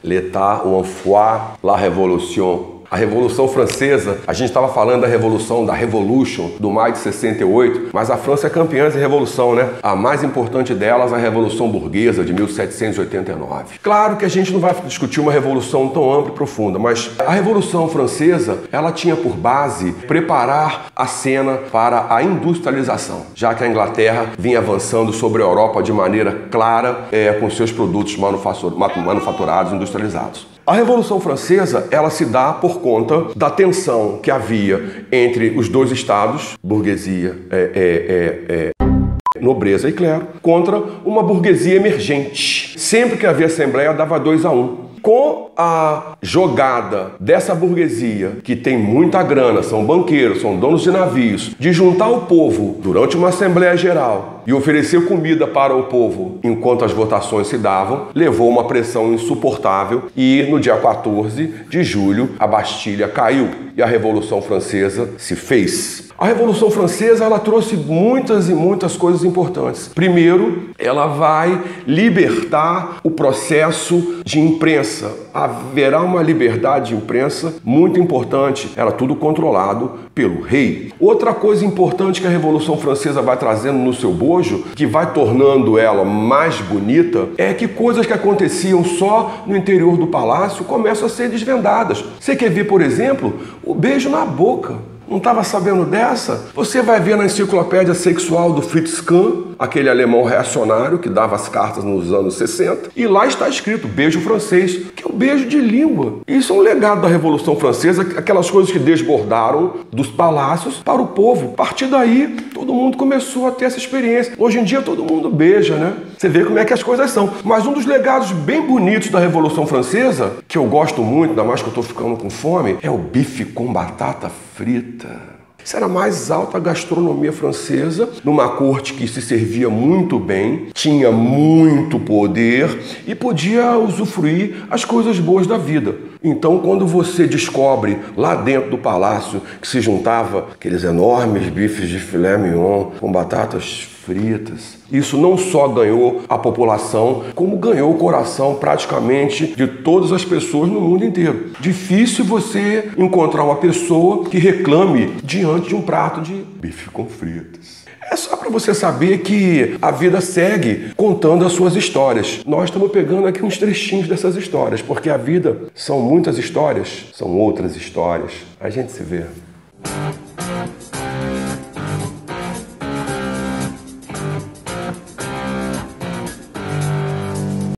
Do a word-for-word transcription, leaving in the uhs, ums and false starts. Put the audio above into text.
L'état ou foi la révolution. A Revolução Francesa, a gente estava falando da Revolução, da Revolution, do maio de sessenta e oito, mas a França é campeã de revolução, né? A mais importante delas, a Revolução Burguesa, de mil setecentos e oitenta e nove. Claro que a gente não vai discutir uma revolução tão ampla e profunda, mas a Revolução Francesa, ela tinha por base preparar a cena para a industrialização, já que a Inglaterra vinha avançando sobre a Europa de maneira clara, é, com seus produtos manufaturados, industrializados. A Revolução Francesa, ela se dá por conta da tensão que havia entre os dois estados, burguesia, é, é, é, é, nobreza e clero, contra uma burguesia emergente. Sempre que havia assembleia, dava dois a um. Com a jogada dessa burguesia, que tem muita grana, são banqueiros, são donos de navios, de juntar o povo durante uma Assembleia Geral e oferecer comida para o povo enquanto as votações se davam, levou uma pressão insuportável e no dia quatorze de julho a Bastilha caiu e a Revolução Francesa se fez. A Revolução Francesa, ela trouxe muitas e muitas coisas importantes. Primeiro, ela vai libertar o processo de imprensa. Haverá uma liberdade de imprensa muito importante. Era tudo controlado pelo rei. Outra coisa importante que a Revolução Francesa vai trazendo no seu bojo, que vai tornando ela mais bonita, é que coisas que aconteciam só no interior do palácio começam a ser desvendadas. Você quer ver, por exemplo, o beijo na boca. Não estava sabendo dessa? Você vai ver na enciclopédia sexual do Fritz Kahn, aquele alemão reacionário que dava as cartas nos anos sessenta, e lá está escrito beijo francês, que é o beijo de língua. Isso é um legado da Revolução Francesa, aquelas coisas que desbordaram dos palácios para o povo. A partir daí, todo mundo começou a ter essa experiência. Hoje em dia, todo mundo beija, né? Você vê como é que as coisas são. Mas um dos legados bem bonitos da Revolução Francesa, que eu gosto muito, ainda mais que eu estou ficando com fome, é o bife com batata frita. Isso era a mais alta gastronomia francesa, numa corte que se servia muito bem, tinha muito poder e podia usufruir as coisas boas da vida. Então, quando você descobre lá dentro do palácio que se juntava aqueles enormes bifes de filé mignon com batatas fritas, isso não só ganhou a população, como ganhou o coração praticamente de todas as pessoas no mundo inteiro. Difícil você encontrar uma pessoa que reclame diante de um prato de bife com fritas. É só para você saber que a vida segue contando as suas histórias. Nós estamos pegando aqui uns trechinhos dessas histórias, porque a vida são muitas histórias, são outras histórias. A gente se vê.